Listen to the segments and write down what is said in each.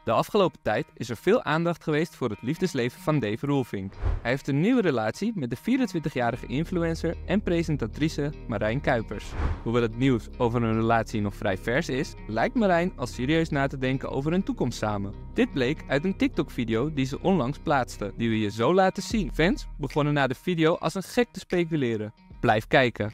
De afgelopen tijd is er veel aandacht geweest voor het liefdesleven van Dave Roelvink. Hij heeft een nieuwe relatie met de 24-jarige influencer en presentatrice Marijn Kuipers. Hoewel het nieuws over hun relatie nog vrij vers is, lijkt Marijn al serieus na te denken over hun toekomst samen. Dit bleek uit een TikTok-video die ze onlangs plaatste, die we je zo laten zien. Fans begonnen na de video als een gek te speculeren. Blijf kijken.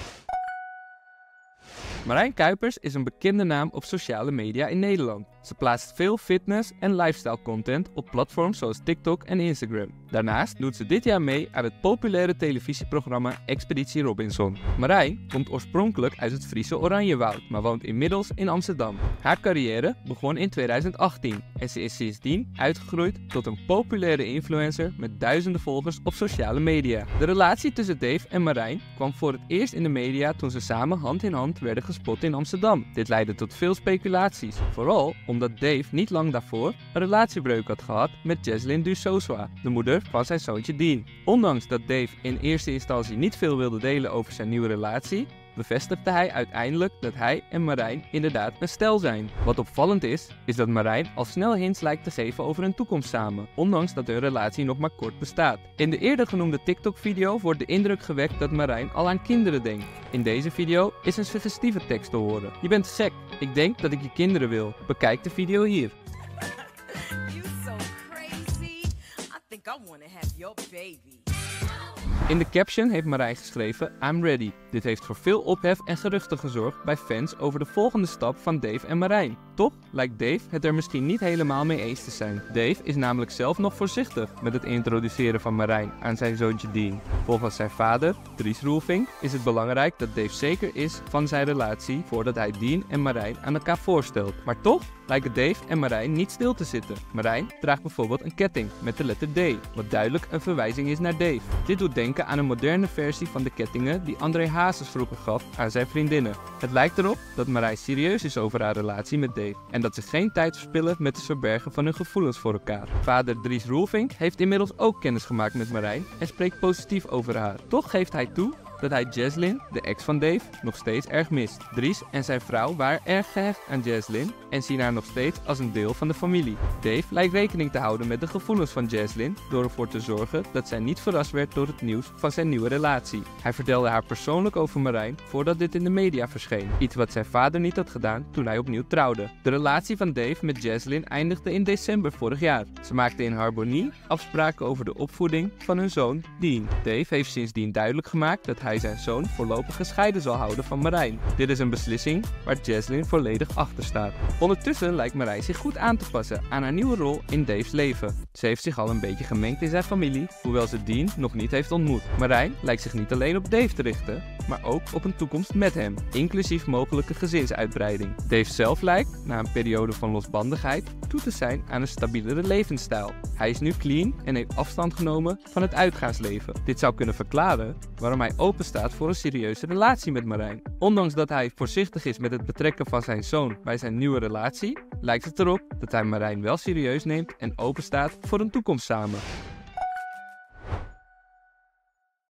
Marijn Kuipers is een bekende naam op sociale media in Nederland. Ze plaatst veel fitness- en lifestyle content op platforms zoals TikTok en Instagram. Daarnaast doet ze dit jaar mee aan het populaire televisieprogramma Expeditie Robinson. Marijn komt oorspronkelijk uit het Friese Oranjewoud, maar woont inmiddels in Amsterdam. Haar carrière begon in 2018 en ze is sindsdien uitgegroeid tot een populaire influencer met duizenden volgers op sociale media. De relatie tussen Dave en Marijn kwam voor het eerst in de media toen ze samen hand in hand werden gespot in Amsterdam. Dit leidde tot veel speculaties, vooral omdat Dave niet lang daarvoor een relatiebreuk had gehad met Jesslyn Dusoswa, de moeder van zijn zoontje Dean. Ondanks dat Dave in eerste instantie niet veel wilde delen over zijn nieuwe relatie, bevestigde hij uiteindelijk dat hij en Marijn inderdaad een stel zijn. Wat opvallend is dat Marijn al snel hints lijkt te geven over hun toekomst samen, ondanks dat hun relatie nog maar kort bestaat. In de eerder genoemde TikTok-video wordt de indruk gewekt dat Marijn al aan kinderen denkt. In deze video is een suggestieve tekst te horen. Je bent gek, ik denk dat ik je kinderen wil. Bekijk de video hier. In de caption heeft Marijn geschreven I'm ready. Dit heeft voor veel ophef en geruchten gezorgd bij fans over de volgende stap van Dave en Marijn. Toch lijkt Dave het er misschien niet helemaal mee eens te zijn. Dave is namelijk zelf nog voorzichtig met het introduceren van Marijn aan zijn zoontje Dean. Volgens zijn vader, Dries Roelvink, is het belangrijk dat Dave zeker is van zijn relatie voordat hij Dean en Marijn aan elkaar voorstelt. Maar toch lijken Dave en Marijn niet stil te zitten. Marijn draagt bijvoorbeeld een ketting met de letter D, wat duidelijk een verwijzing is naar Dave. Dit doet denken aan een moderne versie van de kettingen die André Hazes vroeger gaf aan zijn vriendinnen. Het lijkt erop dat Marijn serieus is over haar relatie met Dave en dat ze geen tijd verspillen met het verbergen van hun gevoelens voor elkaar. Vader Dries Roelvink heeft inmiddels ook kennis gemaakt met Marijn en spreekt positief over haar. Toch geeft hij toe dat hij Jesslyn, de ex van Dave, nog steeds erg mist. Dries en zijn vrouw waren erg gehecht aan Jesslyn en zien haar nog steeds als een deel van de familie. Dave lijkt rekening te houden met de gevoelens van Jesslyn door ervoor te zorgen dat zij niet verrast werd door het nieuws van zijn nieuwe relatie. Hij vertelde haar persoonlijk over Marijn voordat dit in de media verscheen. Iets wat zijn vader niet had gedaan toen hij opnieuw trouwde. De relatie van Dave met Jesslyn eindigde in december vorig jaar. Ze maakten in harmonie afspraken over de opvoeding van hun zoon Dean. Dave heeft sindsdien duidelijk gemaakt dat hij zijn zoon voorlopig gescheiden zal houden van Marijn. Dit is een beslissing waar Jesslyn volledig achter staat. Ondertussen lijkt Marijn zich goed aan te passen aan haar nieuwe rol in Dave's leven. Ze heeft zich al een beetje gemengd in zijn familie, hoewel ze Dean nog niet heeft ontmoet. Marijn lijkt zich niet alleen op Dave te richten, maar ook op een toekomst met hem, inclusief mogelijke gezinsuitbreiding. Dave zelf lijkt, na een periode van losbandigheid, toe te zijn aan een stabielere levensstijl. Hij is nu clean en heeft afstand genomen van het uitgaansleven. Dit zou kunnen verklaren waarom hij open staat voor een serieuze relatie met Marijn. Ondanks dat hij voorzichtig is met het betrekken van zijn zoon bij zijn nieuwe relatie, lijkt het erop dat hij Marijn wel serieus neemt en open staat voor een toekomst samen.